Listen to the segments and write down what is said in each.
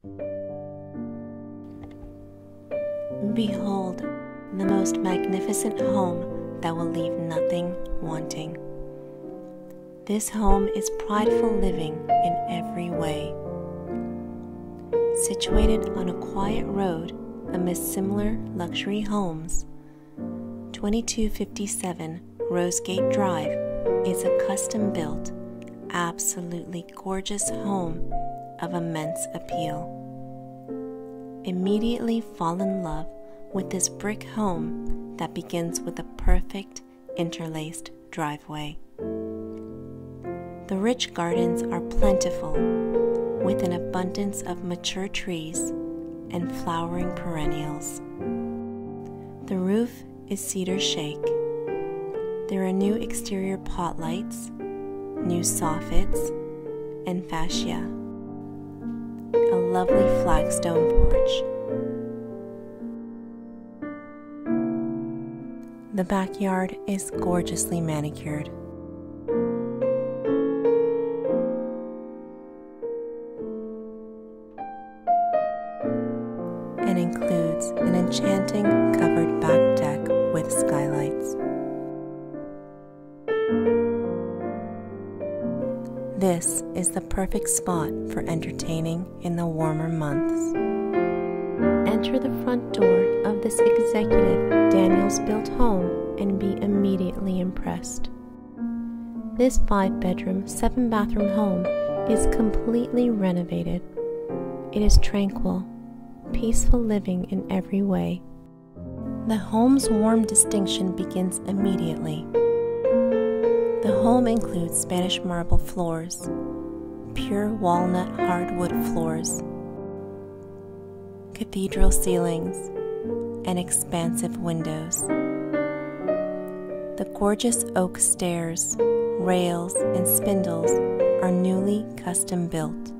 Behold, the most magnificent home that will leave nothing wanting. This home is prideful living in every way. Situated on a quiet road amidst similar luxury homes, 2257 Rosegate Drive is a custom-built, absolutely gorgeous home of immense appeal. Immediately fall in love with this brick home that begins with a perfect interlaced driveway. The rich gardens are plentiful, with an abundance of mature trees and flowering perennials. The roof is cedar shake. There are new exterior pot lights, new soffits, and fascia. A lovely flagstone porch. The backyard is gorgeously manicured. And includes an enchanting covered back deck with skylights. This is the perfect spot for entertaining in the warmer months. Enter the front door of this executive Daniels-built home and be immediately impressed. This 5-bedroom, 7-bathroom home is completely renovated. It is tranquil, peaceful living in every way. The home's warm distinction begins immediately. The home includes Spanish marble floors, pure walnut hardwood floors, cathedral ceilings, and expansive windows. The gorgeous oak stairs, rails, and spindles are newly custom built.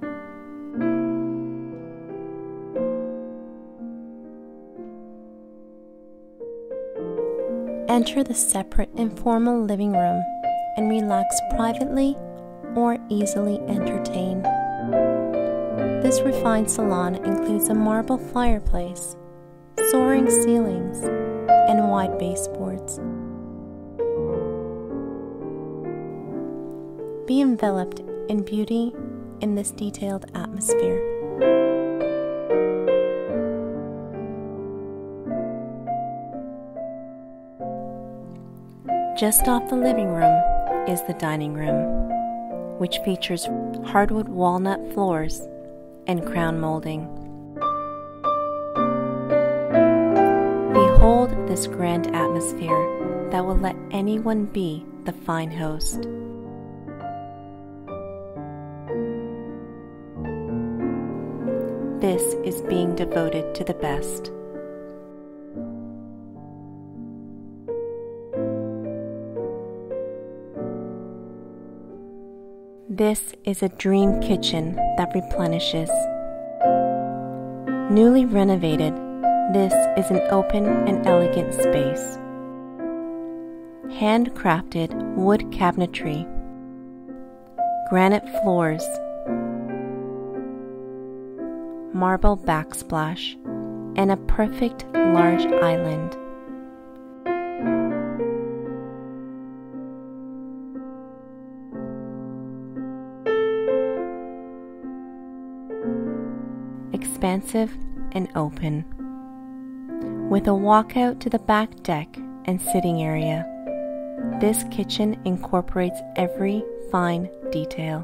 Enter the separate informal living room and relax privately or easily entertain. This refined salon includes a marble fireplace, soaring ceilings, and wide baseboards. Be enveloped in beauty in this detailed atmosphere. Just off the living room is the dining room, which features hardwood walnut floors and crown molding. Behold this grand atmosphere that will let anyone be the fine host. This is being devoted to the best. This is a dream kitchen that replenishes. Newly renovated, this is an open and elegant space. Handcrafted wood cabinetry, granite floors, marble backsplash, and a perfect large island. Expansive and open, with a walkout to the back deck and sitting area. This kitchen incorporates every fine detail.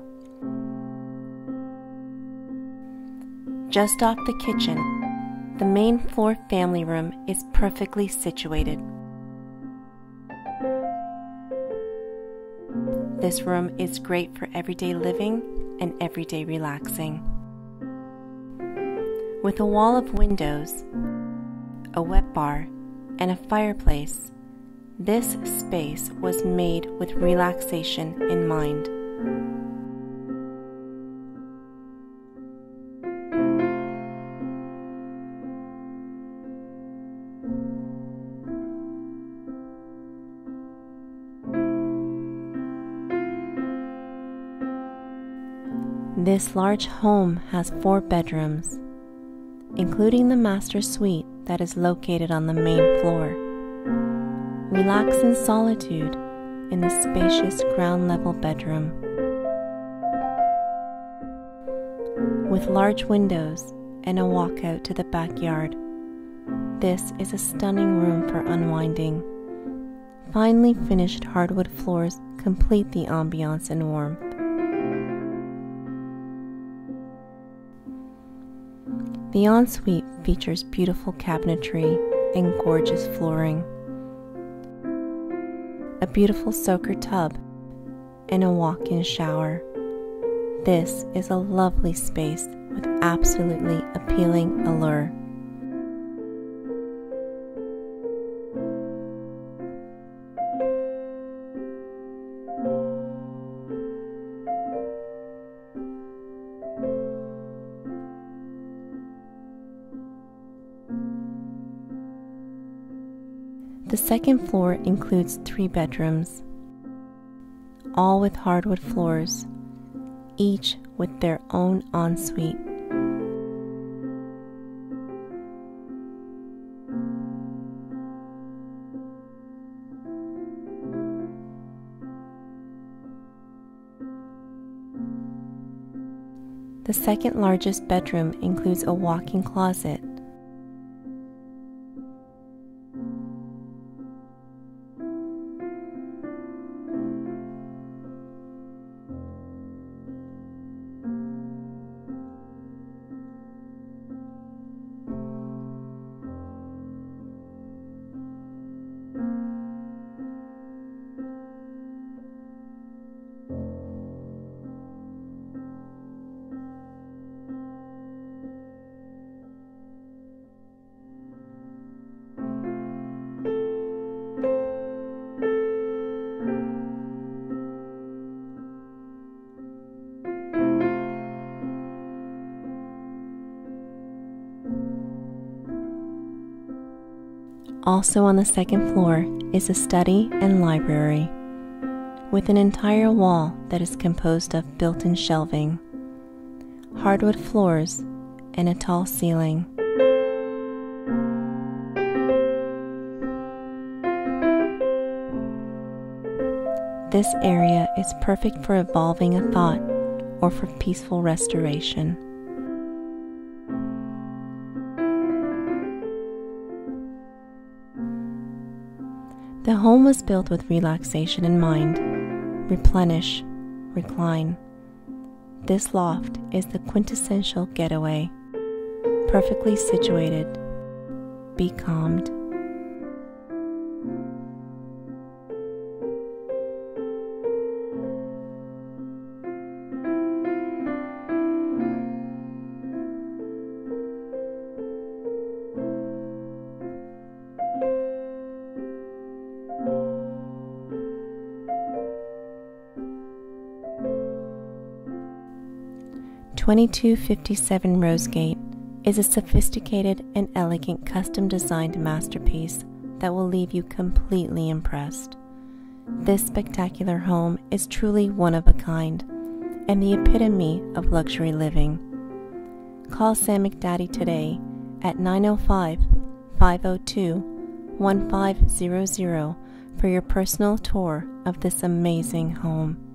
Just off the kitchen, the main floor family room is perfectly situated. This room is great for everyday living and everyday relaxing. With a wall of windows, a wet bar, and a fireplace, this space was made with relaxation in mind. This large home has 4 bedrooms, including the master suite that is located on the main floor. Relax in solitude in the spacious ground-level bedroom. With large windows and a walkout to the backyard, this is a stunning room for unwinding. Finely finished hardwood floors complete the ambiance and warmth. The ensuite features beautiful cabinetry and gorgeous flooring, a beautiful soaker tub, and a walk-in shower. This is a lovely space with absolutely appealing allure. The second floor includes 3 bedrooms, all with hardwood floors, each with their own ensuite. The second largest bedroom includes a walk-in closet, Also on the second floor is a study and library, with an entire wall that is composed of built-in shelving, hardwood floors, and a tall ceiling. This area is perfect for evolving a thought or for peaceful restoration. The home was built with relaxation in mind. Replenish, recline. This loft is the quintessential getaway. Perfectly situated. Be calmed. (2257) Rosegate is a sophisticated and elegant custom-designed masterpiece that will leave you completely impressed. This spectacular home is truly one of a kind and the epitome of luxury living. Call Sam McDaddy today at 905-502-1500 for your personal tour of this amazing home.